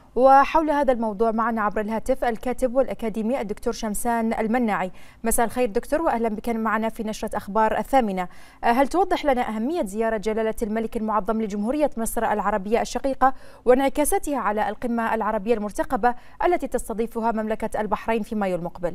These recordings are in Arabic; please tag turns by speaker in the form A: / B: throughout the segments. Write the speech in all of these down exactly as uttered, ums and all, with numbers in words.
A: وحول هذا الموضوع معنا عبر الهاتف الكاتب والأكاديمي الدكتور شمسان المناعي. مساء الخير دكتور، وأهلا بك معنا في نشرة أخبار الثامنة. هل توضح لنا أهمية زيارة جلالة الملك المعظم لجمهورية مصر العربية الشقيقة وانعكاساتها على القمة العربية المرتقبة التي تستضيفها مملكة البحرين في مايو المقبل؟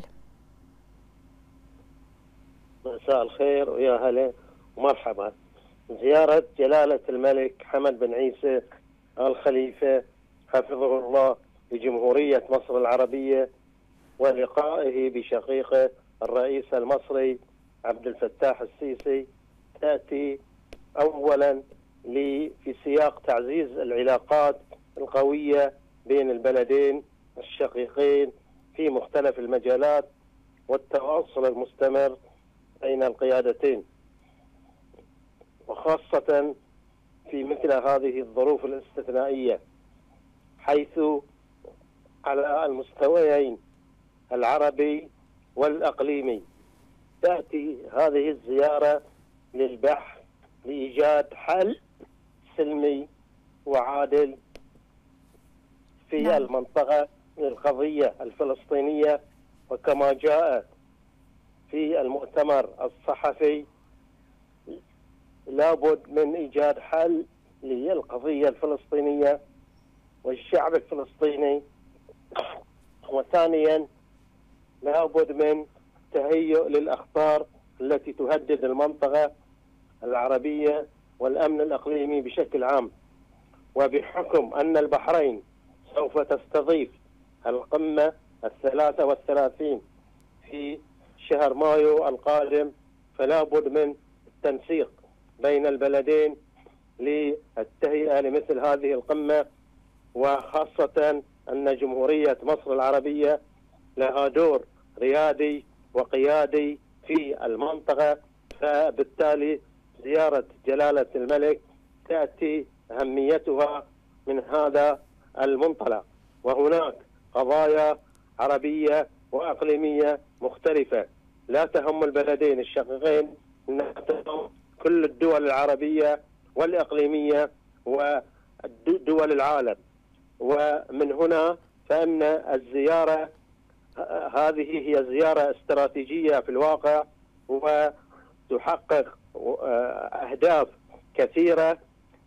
B: مساء الخير ويا هلا ومرحبا. زيارة جلالة الملك حمد بن عيسى آل خليفة حفظه الله لجمهورية مصر العربية ولقائه بشقيقه الرئيس المصري عبد الفتاح السيسي تأتي أولا في سياق تعزيز العلاقات القوية بين البلدين الشقيقين في مختلف المجالات والتواصل المستمر بين القيادتين، وخاصة في مثل هذه الظروف الاستثنائية، حيث على المستويين العربي والإقليمي تأتي هذه الزيارة للبحث لإيجاد حل سلمي وعادل في نعم. المنطقة القضية الفلسطينية، وكما جاء في المؤتمر الصحفي لابد من إيجاد حل للقضية الفلسطينية والشعب الفلسطيني، وثانيا لابد من تهيؤ للأخطار التي تهدد المنطقة العربية والأمن الإقليمي بشكل عام. وبحكم أن البحرين سوف تستضيف القمة الثلاثة والثلاثين في شهر مايو القادم، فلا بد من التنسيق بين البلدين للتهيئة لمثل هذه القمة، وخاصة أن جمهورية مصر العربية لها دور ريادي وقيادي في المنطقة، فبالتالي زيارة جلالة الملك تأتي أهميتها من هذا المنطلق. وهناك قضايا عربية وأقليمية مختلفة لا تهم البلدين الشقيقين، إنها تهم كل الدول العربية والإقليمية ودول العالم. ومن هنا فإن الزيارة هذه هي زيارة استراتيجية في الواقع، وتحقق أهداف كثيرة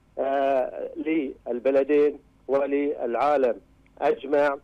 B: للبلدين وللعالم أجمع.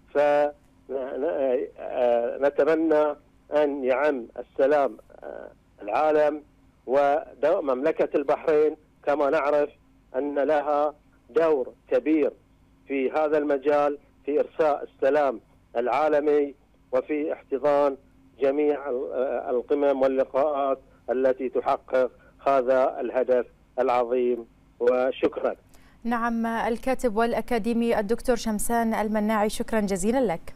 B: فنتمنى أن يعم السلام العالم. ومملكة البحرين كما نعرف أن لها دور كبير في هذا المجال في إرساء السلام العالمي وفي احتضان جميع القمم واللقاءات التي تحقق هذا الهدف العظيم. وشكرا.
A: نعم، الكاتب والأكاديمي الدكتور شمسان المناعي، شكرا جزيلا لك.